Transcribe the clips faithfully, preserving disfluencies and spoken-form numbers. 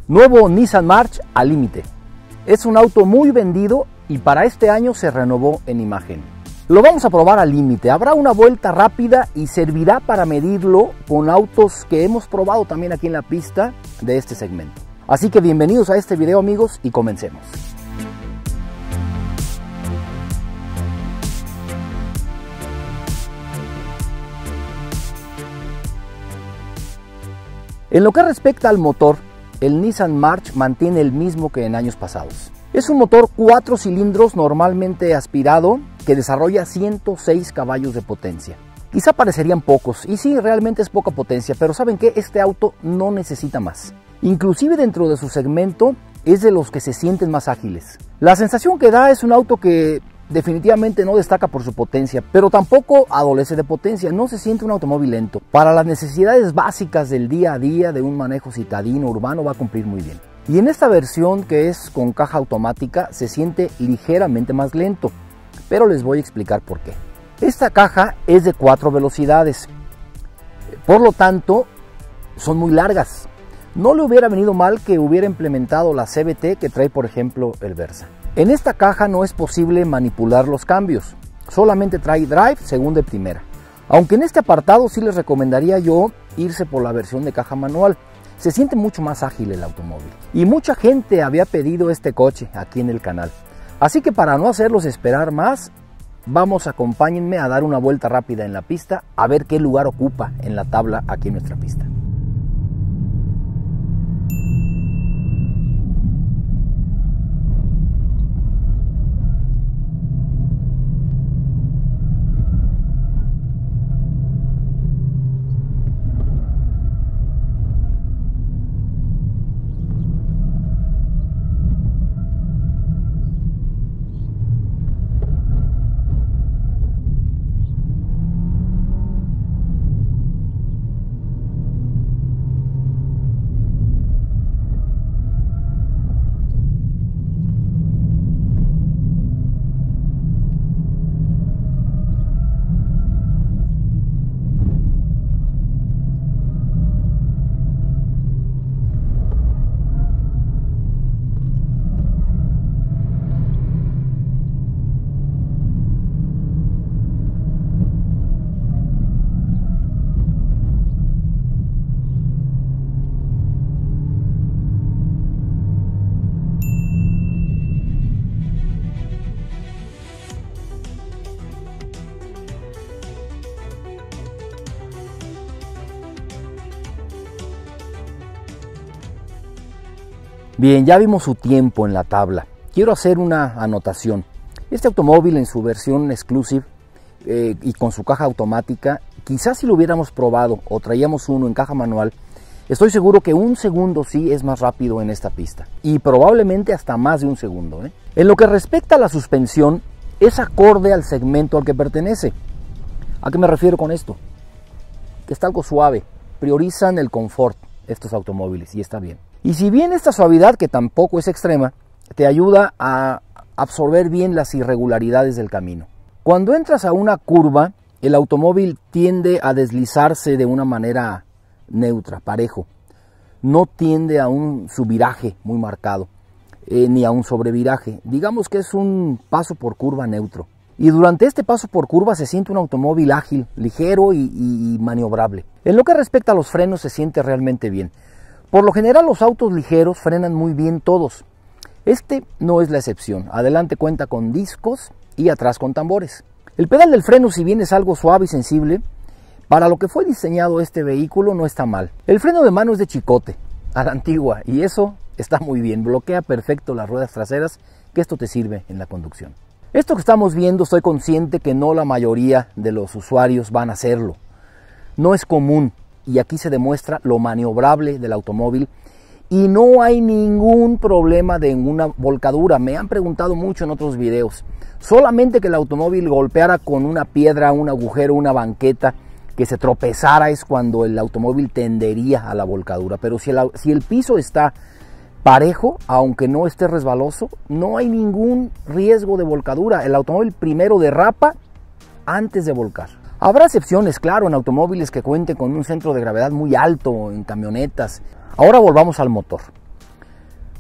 Nuevo Nissan March al límite. Es un auto muy vendido y para este año se renovó en imagen. Lo vamos a probar al límite. Habrá una vuelta rápida y servirá para medirlo con autos que hemos probado también aquí en la pista de este segmento. Así que bienvenidos a este video, amigos, y comencemos. En lo que respecta al motor, el Nissan March mantiene el mismo que en años pasados. Es un motor cuatro cilindros normalmente aspirado que desarrolla ciento seis caballos de potencia. Quizá parecerían pocos, y sí, realmente es poca potencia, pero ¿saben qué? Este auto no necesita más. Inclusive dentro de su segmento es de los que se sienten más ágiles. La sensación que da es un auto que definitivamente no destaca por su potencia, pero tampoco adolece de potencia, no se siente un automóvil lento. Para las necesidades básicas del día a día de un manejo citadino urbano va a cumplir muy bien. Y en esta versión, que es con caja automática, se siente ligeramente más lento, pero les voy a explicar por qué. Esta caja es de cuatro velocidades, por lo tanto son muy largas. No le hubiera venido mal que hubiera implementado la C V T que trae, por ejemplo, el Versa. En esta caja no es posible manipular los cambios, solamente trae drive, segunda y primera. Aunque en este apartado sí les recomendaría yo irse por la versión de caja manual. Se siente mucho más ágil el automóvil. Y mucha gente había pedido este coche aquí en el canal. Así que para no hacerlos esperar más, vamos, acompáñenme a dar una vuelta rápida en la pista, a ver qué lugar ocupa en la tabla aquí en nuestra pista. Bien, ya vimos su tiempo en la tabla. Quiero hacer una anotación. Este automóvil en su versión Exclusive eh, y con su caja automática, quizás si lo hubiéramos probado o traíamos uno en caja manual, estoy seguro que un segundo sí es más rápido en esta pista. Y probablemente hasta más de un segundo, ¿eh? En lo que respecta a la suspensión, es acorde al segmento al que pertenece. ¿A qué me refiero con esto? Que está algo suave. Priorizan el confort estos automóviles y está bien. Y si bien esta suavidad, que tampoco es extrema, te ayuda a absorber bien las irregularidades del camino. Cuando entras a una curva, el automóvil tiende a deslizarse de una manera neutra, parejo. No tiende a un subviraje muy marcado, eh, ni a un sobreviraje. Digamos que es un paso por curva neutro. Y durante este paso por curva se siente un automóvil ágil, ligero y, y, y maniobrable. En lo que respecta a los frenos, se siente realmente bien. Por lo general los autos ligeros frenan muy bien todos. Este no es la excepción. Adelante cuenta con discos y atrás con tambores. El pedal del freno, si bien es algo suave y sensible, para lo que fue diseñado este vehículo no está mal. El freno de mano es de chicote, a la antigua, y eso está muy bien. Bloquea perfecto las ruedas traseras, que esto te sirve en la conducción. Esto que estamos viendo, estoy consciente que no la mayoría de los usuarios van a hacerlo. No es común. Y aquí se demuestra lo maniobrable del automóvil y no hay ningún problema de una volcadura. Me han preguntado mucho en otros videos. Solamente que el automóvil golpeara con una piedra, un agujero, una banqueta, que se tropezara es cuando el automóvil tendería a la volcadura. Pero si el, si el piso está parejo, aunque no esté resbaloso, no hay ningún riesgo de volcadura. El automóvil primero derrapa antes de volcar. Habrá excepciones, claro, en automóviles que cuenten con un centro de gravedad muy alto, en camionetas. Ahora volvamos al motor.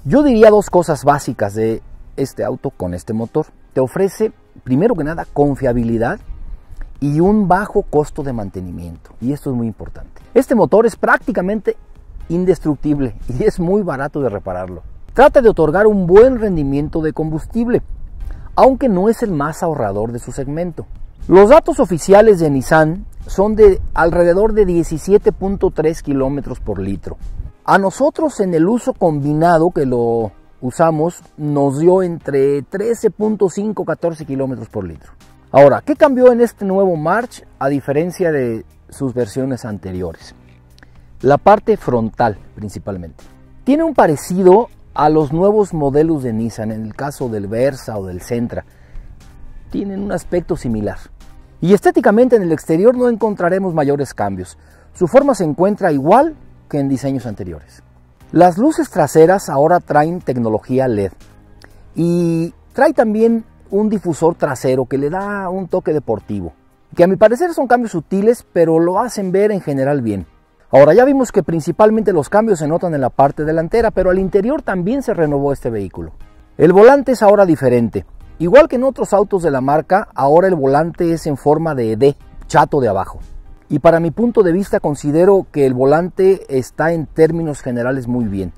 Yo diría dos cosas básicas de este auto con este motor. Te ofrece, primero que nada, confiabilidad y un bajo costo de mantenimiento. Y esto es muy importante. Este motor es prácticamente indestructible y es muy barato de repararlo. Trata de otorgar un buen rendimiento de combustible, aunque no es el más ahorrador de su segmento. Los datos oficiales de Nissan son de alrededor de diecisiete punto tres kilómetros por litro. A nosotros en el uso combinado que lo usamos nos dio entre trece punto cinco a catorce kilómetros por litro. Ahora, ¿qué cambió en este nuevo March a diferencia de sus versiones anteriores? La parte frontal principalmente. Tiene un parecido a los nuevos modelos de Nissan, en el caso del Versa o del Sentra. Tienen un aspecto similar. Y estéticamente en el exterior no encontraremos mayores cambios. Su forma se encuentra igual que en diseños anteriores. Las luces traseras ahora traen tecnología L E D y trae también un difusor trasero que le da un toque deportivo, que a mi parecer son cambios sutiles, pero lo hacen ver en general bien. Ahora ya vimos que principalmente los cambios se notan en la parte delantera, pero al interior también se renovó este vehículo. El volante es ahora diferente. Igual que en otros autos de la marca, ahora el volante es en forma de D, chato de abajo. Y para mi punto de vista considero que el volante está en términos generales muy bien.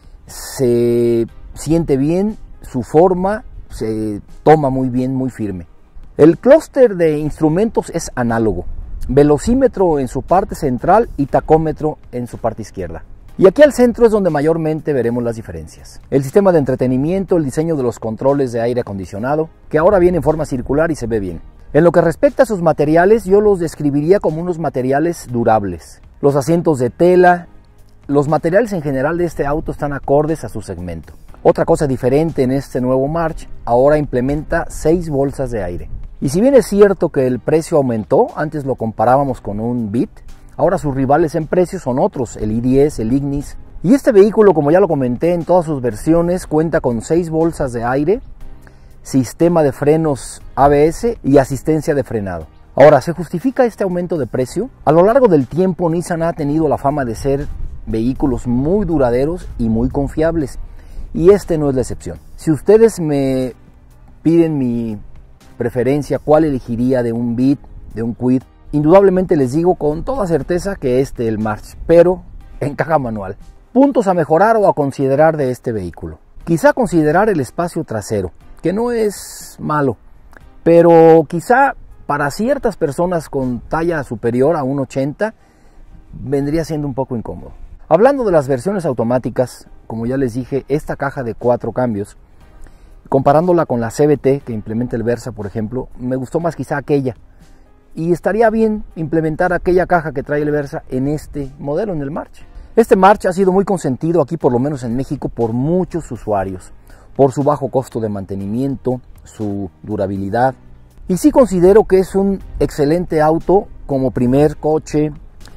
Se siente bien, su forma se toma muy bien, muy firme. El clúster de instrumentos es análogo. Velocímetro en su parte central y tacómetro en su parte izquierda. Y aquí al centro es donde mayormente veremos las diferencias. El sistema de entretenimiento, el diseño de los controles de aire acondicionado, que ahora viene en forma circular y se ve bien. En lo que respecta a sus materiales, yo los describiría como unos materiales durables. Los asientos de tela, los materiales en general de este auto están acordes a su segmento. Otra cosa diferente en este nuevo March, ahora implementa seis bolsas de aire. Y si bien es cierto que el precio aumentó, antes lo comparábamos con un Beat, ahora sus rivales en precio son otros, el i diez, el Ignis. Y este vehículo, como ya lo comenté en todas sus versiones, cuenta con seis bolsas de aire, sistema de frenos A B S y asistencia de frenado. Ahora, ¿se justifica este aumento de precio? A lo largo del tiempo, Nissan ha tenido la fama de ser vehículos muy duraderos y muy confiables, y este no es la excepción. Si ustedes me piden mi preferencia, cuál elegiría de un Beat, de un Kwid, indudablemente les digo con toda certeza que este el March, pero en caja manual. Puntos a mejorar o a considerar de este vehículo. Quizá considerar el espacio trasero, que no es malo, pero quizá para ciertas personas con talla superior a uno ochenta vendría siendo un poco incómodo. Hablando de las versiones automáticas, como ya les dije, esta caja de cuatro cambios, comparándola con la C V T que implementa el Versa, por ejemplo, me gustó más quizá aquella. Y estaría bien implementar aquella caja que trae el Versa en este modelo, en el March. Este March ha sido muy consentido aquí, por lo menos en México, por muchos usuarios, por su bajo costo de mantenimiento, su durabilidad. Y sí considero que es un excelente auto como primer coche,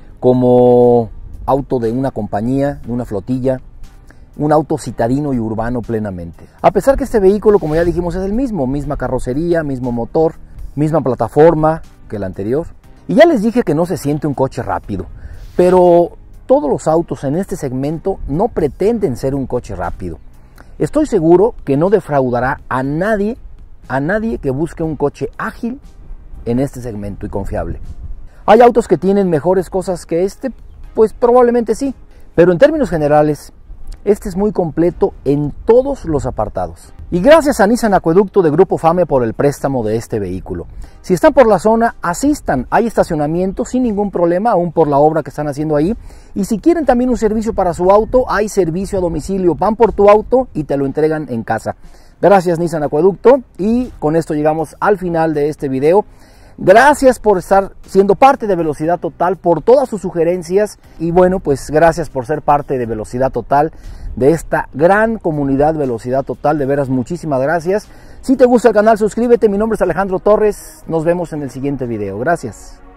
como auto de una compañía, de una flotilla, un auto citadino y urbano plenamente. A pesar que este vehículo, como ya dijimos, es el mismo, misma carrocería, mismo motor, misma plataforma que el anterior. Y ya les dije que no se siente un coche rápido, pero todos los autos en este segmento no pretenden ser un coche rápido. Estoy seguro que no defraudará a nadie, a nadie que busque un coche ágil en este segmento y confiable. ¿Hay autos que tienen mejores cosas que este? Pues probablemente sí, pero en términos generales, este es muy completo en todos los apartados. Y gracias a Nissan Acueducto de Grupo Fame por el préstamo de este vehículo. Si están por la zona, asistan. Hay estacionamiento sin ningún problema, aún por la obra que están haciendo ahí. Y si quieren también un servicio para su auto, hay servicio a domicilio. Van por tu auto y te lo entregan en casa. Gracias Nissan Acueducto. Y con esto llegamos al final de este video. Gracias por estar siendo parte de Velocidad Total, por todas sus sugerencias y bueno, pues gracias por ser parte de Velocidad Total, de esta gran comunidad Velocidad Total. De veras, muchísimas gracias. Si te gusta el canal, suscríbete. Mi nombre es Alejandro Torres. Nos vemos en el siguiente video. Gracias.